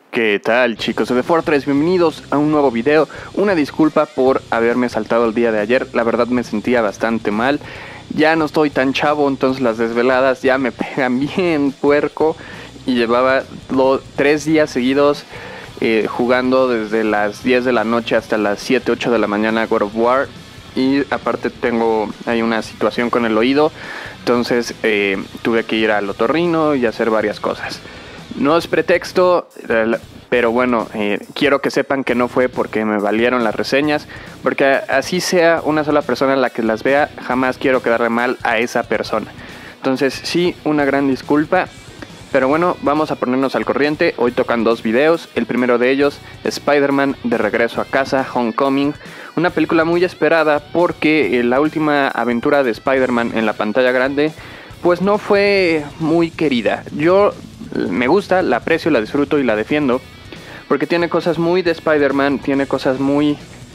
¿Qué tal, chicos de Fortress? Bienvenidos a un nuevo video. Una disculpa por haberme saltado el día de ayer. La verdad me sentía bastante mal. Ya no estoy tan chavo, entonces las desveladas ya me pegan bien puerco. Y llevaba 3 días seguidos jugando desde las 10 de la noche hasta las 7, 8 de la mañana God of War. Y aparte hay una situación con el oído. Entonces tuve que ir al otorrino y hacer varias cosas. No es pretexto, pero bueno, quiero que sepan que no fue porque me valieron las reseñas, porque así sea una sola persona la que las vea, jamás quiero quedarle mal a esa persona. Entonces sí, una gran disculpa, pero bueno, vamos a ponernos al corriente. Hoy tocan 2 videos, el primero de ellos, Spider-Man de regreso a casa, Homecoming, una película muy esperada porque la última aventura de Spider-Man en la pantalla grande pues no fue muy querida. Yo me gusta, la aprecio, la disfruto y la defiendo porque tiene cosas muy de Spider-Man, tiene cosas muy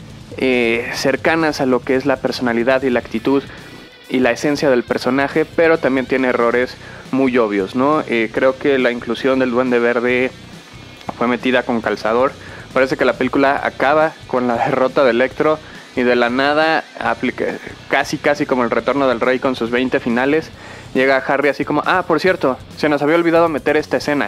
cercanas a lo que es la personalidad y la actitud y la esencia del personaje, pero también tiene errores muy obvios, ¿no? Creo que la inclusión del Duende Verde fue metida con calzador. Parece que la película acaba con la derrota de Electro y de la nada, casi como el retorno del rey con sus 20 finales, llega Harry así como, por cierto, se nos había olvidado meter esta escena.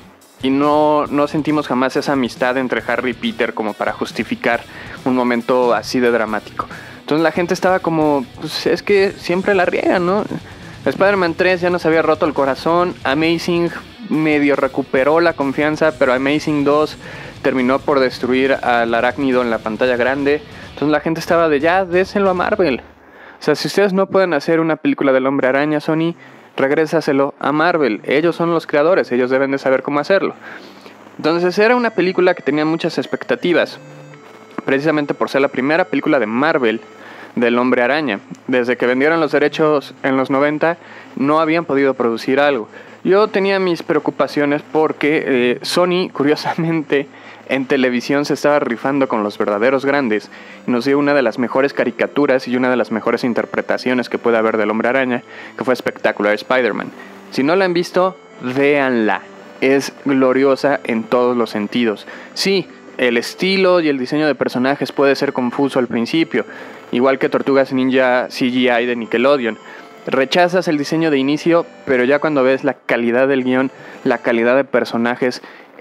Y no sentimos jamás esa amistad entre Harry y Peter como para justificar un momento así de dramático. Entonces la gente estaba como, pues es que siempre la riegan, ¿no? Spider-Man 3 ya nos había roto el corazón, Amazing medio recuperó la confianza, pero Amazing 2 terminó por destruir al arácnido en la pantalla grande. Entonces la gente estaba de ya, désenlo a Marvel. O sea, si ustedes no pueden hacer una película del Hombre Araña, Sony, regrésaselo a Marvel. Ellos son los creadores, ellos deben de saber cómo hacerlo. Entonces era una película que tenía muchas expectativas, precisamente por ser la primera película de Marvel del Hombre Araña. Desde que vendieron los derechos en los 90, no habían podido producir algo. Yo tenía mis preocupaciones porque Sony, curiosamente, en televisión se estaba rifando con los verdaderos grandes y nos dio una de las mejores caricaturas y una de las mejores interpretaciones que puede haber del Hombre Araña, que fue Spectacular Spider-Man. Si no la han visto, véanla. Es gloriosa en todos los sentidos. Sí, el estilo y el diseño de personajes puede ser confuso al principio, igual que Tortugas Ninja CGI de Nickelodeon. Rechazas el diseño de inicio, pero ya cuando ves la calidad del guión, la calidad de personajes,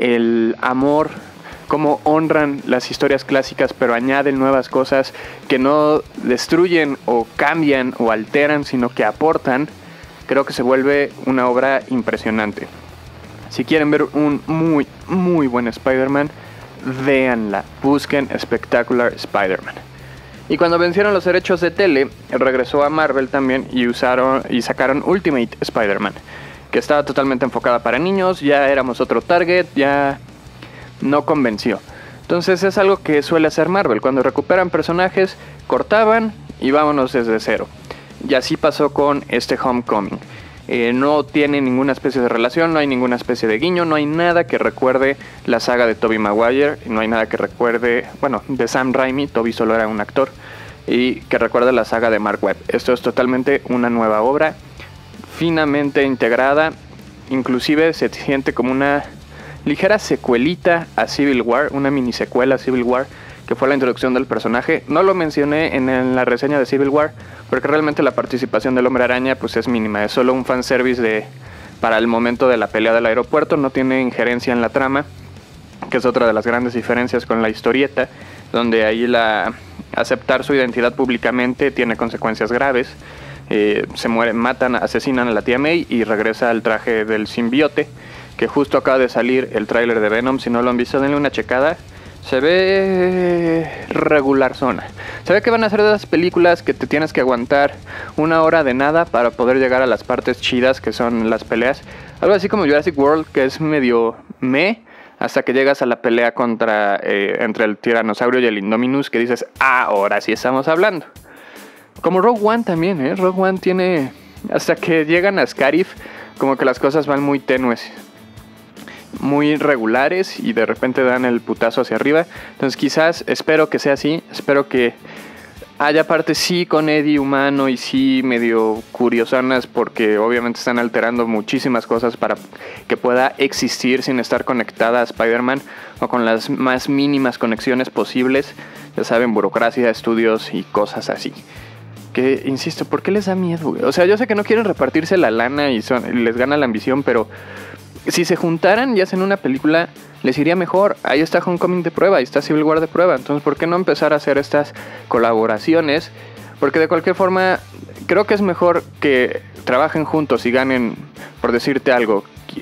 el amor, cómo honran las historias clásicas pero añaden nuevas cosas que no destruyen o cambian o alteran, sino que aportan, creo que se vuelve una obra impresionante. Si quieren ver un muy, muy buen Spider-Man, véanla, busquen Spectacular Spider-Man. Y cuando vencieron los derechos de tele, regresó a Marvel también y sacaron Ultimate Spider-Man, que estaba totalmente enfocada para niños, ya éramos otro target, ya no convenció. Entonces es algo que suele hacer Marvel, cuando recuperan personajes, cortaban y vámonos desde cero. Y así pasó con este Homecoming. No tiene ninguna especie de relación, no hay ninguna especie de guiño, no hay nada que recuerde la saga de Tobey Maguire, no hay nada que recuerde, de Sam Raimi, Tobey solo era un actor, y que recuerde la saga de Mark Webb. Esto es totalmente una nueva obra, finamente integrada, inclusive se siente como una ligera secuelita a Civil War, una mini secuela a Civil War, que fue la introducción del personaje. No lo mencioné en la reseña de Civil War, porque realmente la participación del Hombre Araña pues es mínima, es solo un fanservice para el momento de la pelea del aeropuerto, no tiene injerencia en la trama, que es otra de las grandes diferencias con la historieta, donde ahí aceptar su identidad públicamente tiene consecuencias graves. Se mueren, matan, asesinan a la tía May y regresa al traje del simbiote, que justo acaba de salir el tráiler de Venom. Si no lo han visto, denle una checada. Se ve regular zona. Se ve que van a ser de esas películas que te tienes que aguantar 1 hora de nada para poder llegar a las partes chidas que son las peleas. Algo así como Jurassic World, que es medio hasta que llegas a la pelea entre el tiranosaurio y el Indominus, que dices, ahora sí estamos hablando. Como Rogue One también, Rogue One tiene, hasta que llegan a Scarif, como que las cosas van muy tenues, muy regulares y de repente dan el putazo hacia arriba. Entonces quizás, espero que sea así, espero que Hay aparte sí con Eddie humano y sí medio curiosanas porque obviamente están alterando muchísimas cosas para que pueda existir sin estar conectada a Spider-Man o con las más mínimas conexiones posibles. Ya saben, burocracia, estudios y cosas así. Que, insisto, ¿por qué les da miedo, güey? O sea, yo sé que no quieren repartirse la lana y les gana la ambición, pero si se juntaran y hacen una película, les iría mejor. Ahí está Homecoming de prueba, ahí está Civil War de prueba. Entonces, ¿por qué no empezar a hacer estas colaboraciones? Porque de cualquier forma, creo que es mejor que trabajen juntos y ganen, por decirte algo,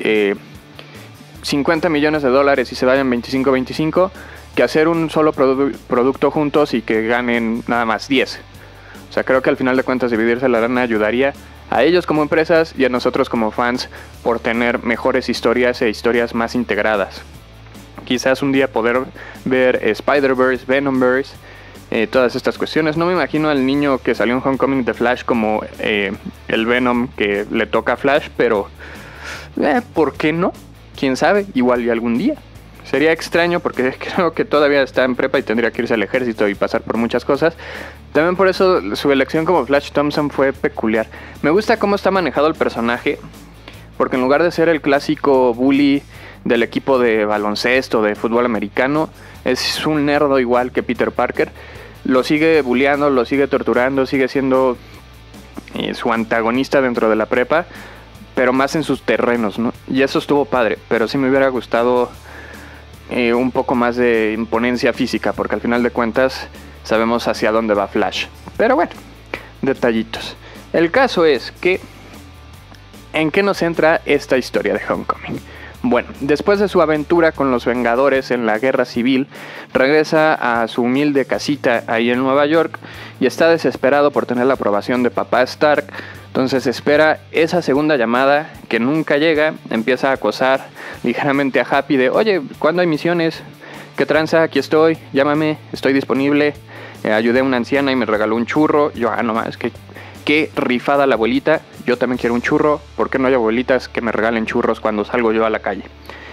$50 millones y se vayan 25-25, que hacer un solo producto juntos y que ganen nada más 10. O sea, creo que al final de cuentas dividirse la lana ayudaría a ellos como empresas y a nosotros como fans por tener mejores historias e historias más integradas. Quizás un día poder ver Spider-Verse, Venomverse, todas estas cuestiones. No me imagino al niño que salió en Homecoming de Flash como el Venom que le toca a Flash, pero ¿por qué no? ¿Quién sabe? Igual y algún día. Sería extraño porque creo que todavía está en prepa y tendría que irse al ejército y pasar por muchas cosas. También por eso su elección como Flash Thompson fue peculiar. Me gusta cómo está manejado el personaje, porque en lugar de ser el clásico bully del equipo de baloncesto, de fútbol americano, es un nerdo igual que Peter Parker. Lo sigue bulleando, lo sigue torturando, sigue siendo su antagonista dentro de la prepa, pero más en sus terrenos, ¿no? Y eso estuvo padre, pero sí me hubiera gustado un poco más de imponencia física, porque al final de cuentas sabemos hacia dónde va Flash. Pero bueno, detallitos. El caso es que, ¿en qué nos centra esta historia de Homecoming? Bueno, después de su aventura con los Vengadores en la Guerra Civil, regresa a su humilde casita ahí en Nueva York y está desesperado por tener la aprobación de papá Stark. Entonces espera esa segunda llamada que nunca llega, empieza a acosar ligeramente a Happy de, oye, ¿cuándo hay misiones? ¿Qué tranza? Aquí estoy, llámame, estoy disponible. Ayudé a una anciana y me regaló un churro. Yo, nomás, qué rifada la abuelita. Yo también quiero un churro. ¿Por qué no hay abuelitas que me regalen churros cuando salgo yo a la calle?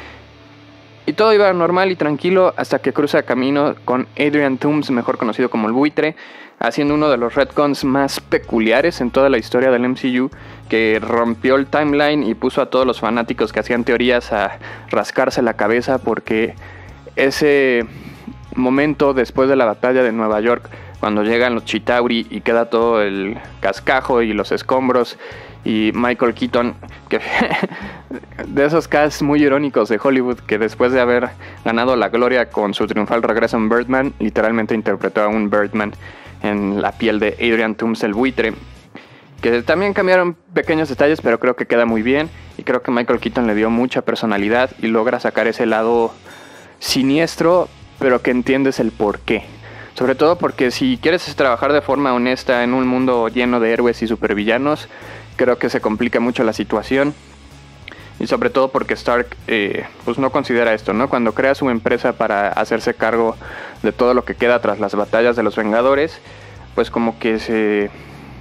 Y todo iba normal y tranquilo hasta que cruza camino con Adrian Toomes, mejor conocido como el Buitre, haciendo uno de los retcons más peculiares en toda la historia del MCU, que rompió el timeline y puso a todos los fanáticos que hacían teorías a rascarse la cabeza, porque ese momento después de la batalla de Nueva York, cuando llegan los Chitauri y queda todo el cascajo y los escombros y Michael Keaton, que de esos casts muy irónicos de Hollywood, que después de haber ganado la gloria con su triunfal regreso en Birdman, literalmente interpretó a un Birdman en la piel de Adrian Toomes, el Buitre, que también cambiaron pequeños detalles, pero creo que queda muy bien, y creo que Michael Keaton le dio mucha personalidad y logra sacar ese lado siniestro, pero que entiendes el porqué. Sobre todo porque si quieres trabajar de forma honesta en un mundo lleno de héroes y supervillanos, creo que se complica mucho la situación. Y sobre todo porque Stark pues no considera esto, ¿no? Cuando crea su empresa para hacerse cargo de todo lo que queda tras las batallas de los Vengadores, pues como que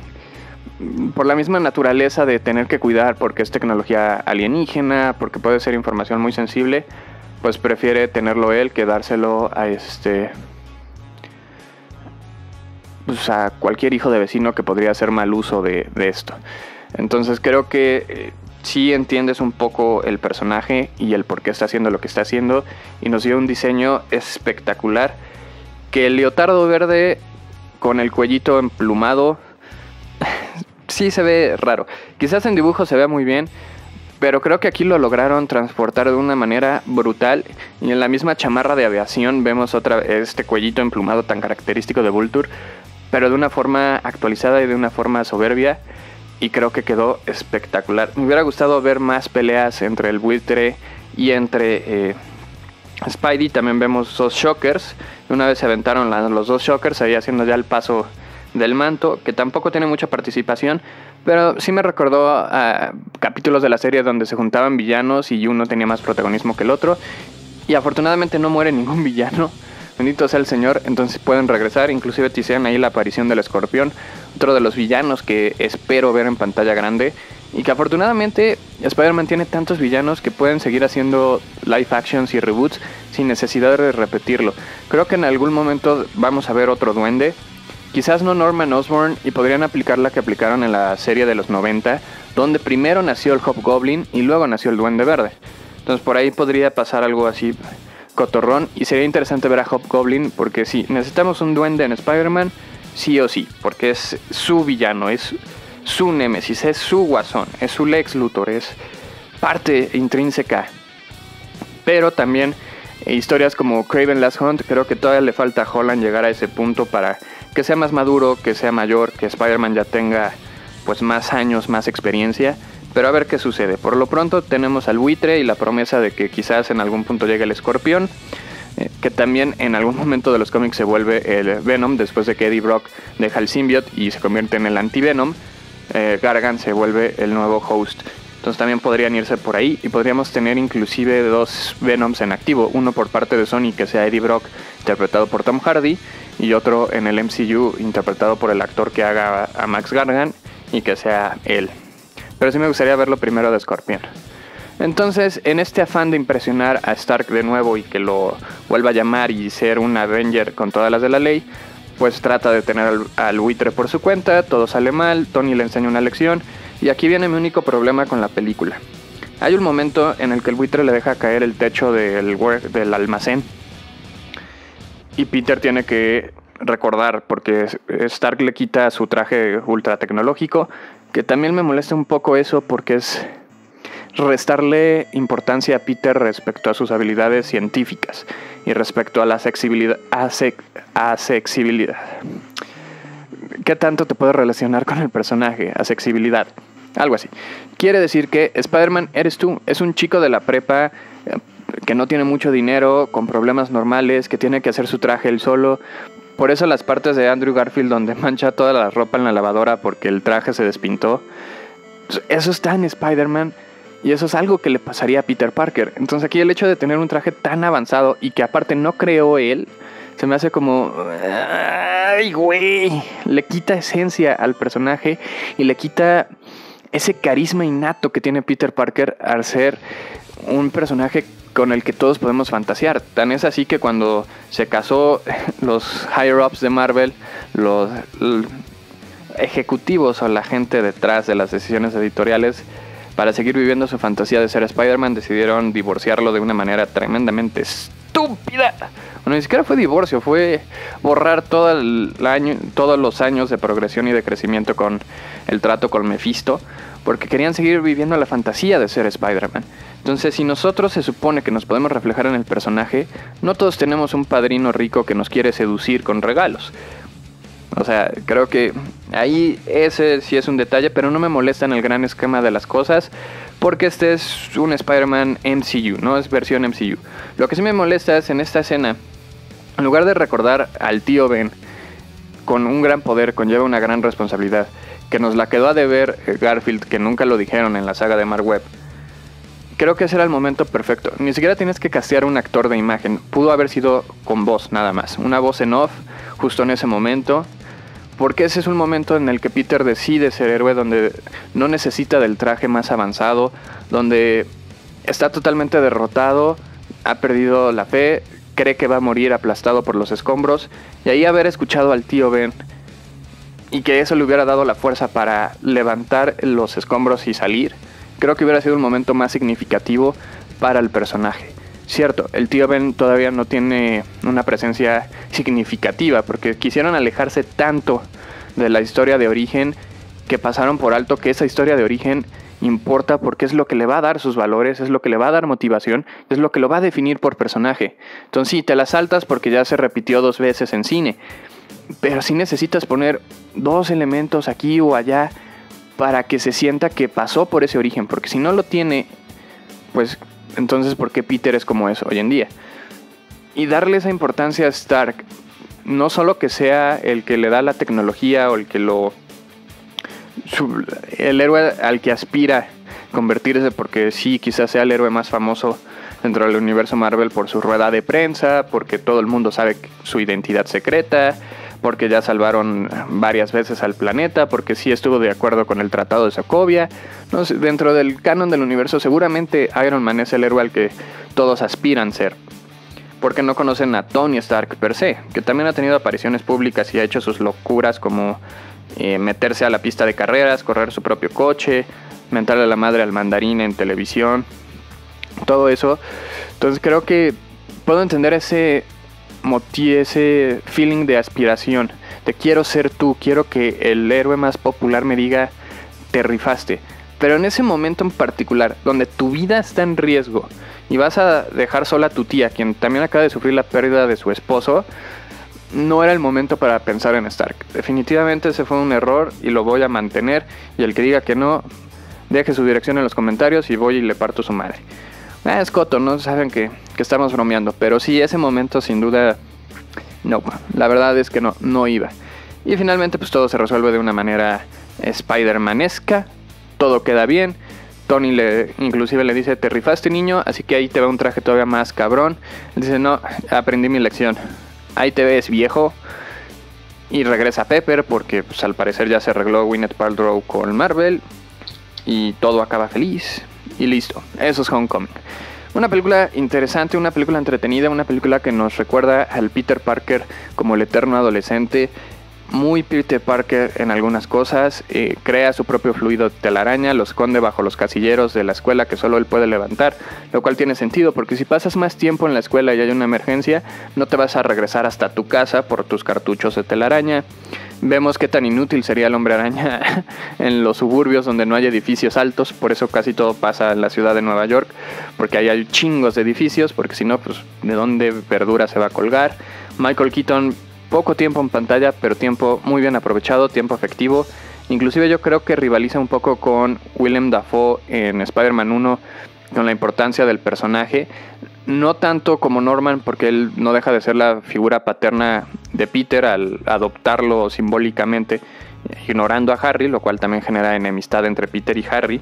por la misma naturaleza de tener que cuidar, porque es tecnología alienígena, porque puede ser información muy sensible, pues prefiere tenerlo él que dárselo a pues a cualquier hijo de vecino que podría hacer mal uso de esto. Entonces creo que sí entiendes un poco el personaje y el por qué está haciendo lo que está haciendo, y nos dio un diseño espectacular, que el leotardo verde con el cuellito emplumado sí se ve raro. Quizás en dibujo se vea muy bien, pero creo que aquí lo lograron transportar de una manera brutal, y en la misma chamarra de aviación vemos este cuellito emplumado tan característico de Vulture, pero de una forma actualizada y de una forma soberbia, y creo que quedó espectacular. Me hubiera gustado ver más peleas entre el Buitre y entre Spidey. También vemos dos Shockers. Una vez se aventaron los dos Shockers ahí haciendo ya el paso del manto, que tampoco tiene mucha participación, pero sí me recordó a capítulos de la serie donde se juntaban villanos y uno tenía más protagonismo que el otro. Y afortunadamente no muere ningún villano, bendito sea el Señor. Entonces pueden regresar, inclusive teasean ahí la aparición del Escorpión, otro de los villanos que espero ver en pantalla grande, y que afortunadamente Spider-Man tiene tantos villanos que pueden seguir haciendo live actions y reboots sin necesidad de repetirlo. Creo que en algún momento vamos a ver otro duende, Quizás no Norman Osborn, y podrían aplicar la que aplicaron en la serie de los 90, donde primero nació el Hobgoblin y luego nació el Duende Verde. Entonces por ahí podría pasar algo así cotorrón, y sería interesante ver a Hobgoblin, porque sí, necesitamos un duende en Spider-Man, sí o sí, porque es su villano, es su némesis, es su guasón, es su Lex Luthor, es parte intrínseca. Pero también historias como Kraven Last Hunt, creo que todavía le falta a Holland llegar a ese punto para que sea más maduro, que sea mayor, que Spider-Man ya tenga pues más años, más experiencia, pero a ver qué sucede. Por lo pronto tenemos al Buitre y la promesa de que quizás en algún punto llegue el Escorpión, que también en algún momento de los cómics se vuelve el Venom después de que Eddie Brock deja el symbiote y se convierte en el anti-Venom. Gargan se vuelve el nuevo host. Entonces también podrían irse por ahí y podríamos tener inclusive 2 Venoms en activo, uno por parte de Sony que sea Eddie Brock interpretado por Tom Hardy y otro en el MCU interpretado por el actor que haga a Max Gargan y que sea él. Pero sí me gustaría verlo primero de Scorpion. Entonces, en este afán de impresionar a Stark de nuevo y que lo vuelva a llamar y ser un Avenger con todas las de la ley, pues trata de tener al Buitre por su cuenta, todo sale mal, Tony le enseña una lección, y aquí viene mi único problema con la película. Hay un momento en el que el Buitre le deja caer el techo del almacén, y Peter tiene que recordar, porque Stark le quita su traje ultra tecnológico, que también me molesta un poco eso, porque es restarle importancia a Peter respecto a sus habilidades científicas y respecto a la accesibilidad. ¿Qué tanto te puedes relacionar con el personaje? Accesibilidad, algo así. Quiere decir que Spider-Man eres tú, es un chico de la prepa que no tiene mucho dinero, con problemas normales, que tiene que hacer su traje él solo. Por eso las partes de Andrew Garfield donde mancha toda la ropa en la lavadora porque el traje se despintó, eso está en Spider-Man. Y eso es algo que le pasaría a Peter Parker. Entonces aquí el hecho de tener un traje tan avanzado y que aparte no creó él, se me hace como... ¡ay, güey! Le quita esencia al personaje y le quita ese carisma innato que tiene Peter Parker al ser un personaje con el que todos podemos fantasear. Tan es así que cuando se casó, los higher-ups de Marvel, los ejecutivos o la gente detrás de las decisiones editoriales, para seguir viviendo su fantasía de ser Spider-Man, decidieron divorciarlo de una manera tremendamente estúpida. Bueno, ni siquiera fue divorcio, fue borrar todos los años de progresión y de crecimiento con el trato con Mephisto, porque querían seguir viviendo la fantasía de ser Spider-Man. Entonces, si nosotros se supone que nos podemos reflejar en el personaje, no todos tenemos un padrino rico que nos quiere seducir con regalos. O sea, creo que ahí ese sí es un detalle, pero no me molesta en el gran esquema de las cosas, porque este es un Spider-Man MCU, no es versión MCU. Lo que sí me molesta es en esta escena, en lugar de recordar al tío Ben con un gran poder, conlleva una gran responsabilidad, que nos la quedó a deber Garfield, que nunca lo dijeron en la saga de Mark Webb. Creo que ese era el momento perfecto. Ni siquiera tienes que castear un actor de imagen, pudo haber sido con voz nada más, una voz en off justo en ese momento. Porque ese es un momento en el que Peter decide ser héroe, donde no necesita del traje más avanzado, donde está totalmente derrotado, ha perdido la fe, cree que va a morir aplastado por los escombros, y ahí haber escuchado al tío Ben y que eso le hubiera dado la fuerza para levantar los escombros y salir, creo que hubiera sido un momento más significativo para el personaje. Cierto, el tío Ben todavía no tiene una presencia significativa porque quisieron alejarse tanto de la historia de origen que pasaron por alto que esa historia de origen importa porque es lo que le va a dar sus valores, es lo que le va a dar motivación, es lo que lo va a definir por personaje. Entonces sí, te la saltas porque ya se repitió 2 veces en cine, pero sí necesitas poner 2 elementos aquí o allá para que se sienta que pasó por ese origen, porque si no lo tiene, pues... entonces, ¿por qué Peter es como es hoy en día? Y darle esa importancia a Stark, no solo que sea el que le da la tecnología o el que el héroe al que aspira convertirse, porque sí, quizás sea el héroe más famoso dentro del universo Marvel por su rueda de prensa, porque todo el mundo sabe su identidad secreta, porque ya salvaron varias veces al planeta, porque sí estuvo de acuerdo con el Tratado de Sokovia. No sé, dentro del canon del universo seguramente Iron Man es el héroe al que todos aspiran ser. porque no conocen a Tony Stark per se, que también ha tenido apariciones públicas y ha hecho sus locuras como meterse a la pista de carreras, correr su propio coche, mentarle a la madre al mandarín en televisión, todo eso. Entonces creo que puedo entender ese feeling de aspiración, de quiero ser tú, quiero que el héroe más popular me diga te rifaste. Pero en ese momento en particular, donde tu vida está en riesgo y vas a dejar sola a tu tía, quien también acaba de sufrir la pérdida de su esposo, no era el momento para pensar en Stark. Definitivamente ese fue un error y lo voy a mantener. Y el que diga que no, deje su dirección en los comentarios y voy y le parto su madre. Es coto, no saben que estamos bromeando, pero sí, ese momento sin duda, no, la verdad es que no iba. Y finalmente pues todo se resuelve de una manera Spider-Manesca, todo queda bien. Tony inclusive le dice, te rifaste niño, así que ahí te va un traje todavía más cabrón. Él dice, no, aprendí mi lección, ahí te ves viejo. Y regresa Pepper porque pues, al parecer ya se arregló Gwyneth Paltrow con Marvel. Y todo acaba feliz. Y listo, eso es Homecoming. Una película interesante, una película entretenida, una película que nos recuerda al Peter Parker como el eterno adolescente. Muy Peter Parker en algunas cosas, crea su propio fluido de telaraña, lo esconde bajo los casilleros de la escuela que solo él puede levantar, lo cual tiene sentido porque si pasas más tiempo en la escuela y hay una emergencia, no te vas a regresar hasta tu casa por tus cartuchos de telaraña. Vemos qué tan inútil sería el hombre araña en los suburbios donde no hay edificios altos, por eso casi todo pasa en la ciudad de Nueva York, porque ahí hay chingos de edificios, porque si no, pues de dónde verdura se va a colgar. Michael Keaton, poco tiempo en pantalla, pero tiempo muy bien aprovechado, tiempo efectivo. Inclusive yo creo que rivaliza un poco con Willem Dafoe en Spider-Man 1 con la importancia del personaje. No tanto como Norman, porque él no deja de ser la figura paterna de Peter al adoptarlo simbólicamente, ignorando a Harry, lo cual también genera enemistad entre Peter y Harry.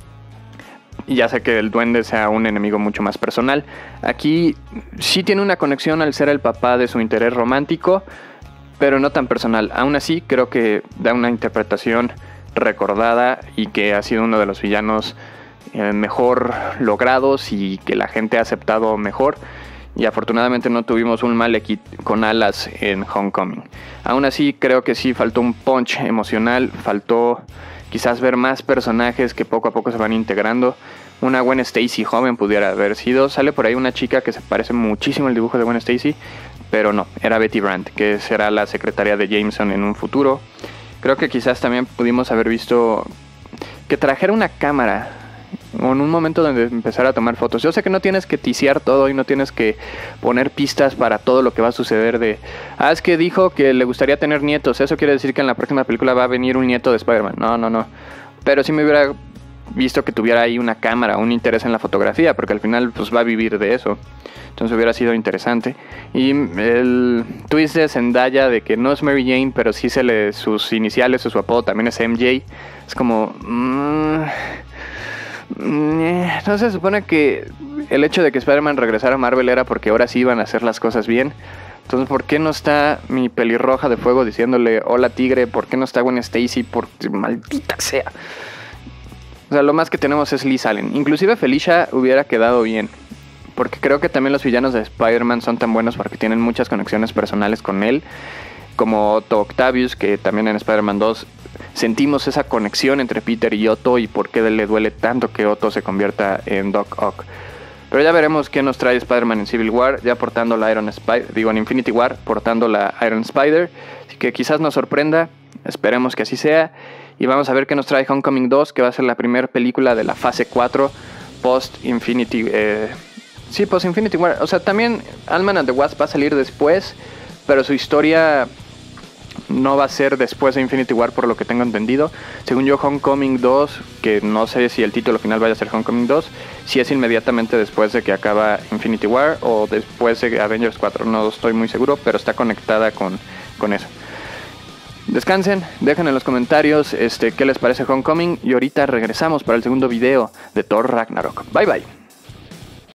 Y ya sé que el duende sea un enemigo mucho más personal. Aquí sí tiene una conexión al ser el papá de su interés romántico, pero no tan personal. Aún así creo que da una interpretación recordada y que ha sido uno de los villanos mejor logrados y que la gente ha aceptado mejor. Y afortunadamente no tuvimos un Malekith con alas en Homecoming. Aún así creo que sí faltó un punch emocional, faltó quizás ver más personajes que poco a poco se van integrando. Una Gwen Stacy joven pudiera haber sido. Sale por ahí una chica que se parece muchísimo al dibujo de Gwen Stacy, pero no, era Betty Brant, que será la secretaria de Jameson en un futuro. Creo que quizás también pudimos haber visto que trajera una cámara o en un momento donde empezar a tomar fotos. Yo sé que no tienes que tisear todo y no tienes que poner pistas para todo lo que va a suceder de... es que dijo que le gustaría tener nietos. Eso quiere decir que en la próxima película va a venir un nieto de Spider-Man. No. Pero sí me hubiera visto que tuviera ahí una cámara, un interés en la fotografía, porque al final pues va a vivir de eso. Entonces hubiera sido interesante. Y el twist de Zendaya de que no es Mary Jane, pero sí sus iniciales o su apodo también es MJ. Es como... No se supone que el hecho de que Spider-Man regresara a Marvel era porque ahora sí iban a hacer las cosas bien. Entonces, ¿por qué no está mi pelirroja de fuego diciéndole hola tigre? ¿Por qué no está Gwen Stacy? Maldita sea. O sea, lo más que tenemos es Liz Allen. Inclusive Felicia hubiera quedado bien, porque creo que también los villanos de Spider-Man son tan buenos porque tienen muchas conexiones personales con él, como Otto Octavius, que también en Spider-Man 2 sentimos esa conexión entre Peter y Otto y por qué le duele tanto que Otto se convierta en Doc Ock. Pero ya veremos qué nos trae Spider-Man en Civil War, ya portando la en Infinity War, portando la Iron Spider. Así que quizás nos sorprenda, esperemos que así sea. Y vamos a ver qué nos trae Homecoming 2, que va a ser la primera película de la fase 4 post-Infinity... post-Infinity War. O sea, también Ant-Man and the Wasp va a salir después, pero su historia no va a ser después de Infinity War, por lo que tengo entendido. Según yo, Homecoming 2, que no sé si el título final vaya a ser Homecoming 2, si es inmediatamente después de que acaba Infinity War o después de Avengers 4, no estoy muy seguro, pero está conectada con eso. Descansen, dejen en los comentarios qué les parece Homecoming y ahorita regresamos para el segundo video de Thor Ragnarok. Bye bye.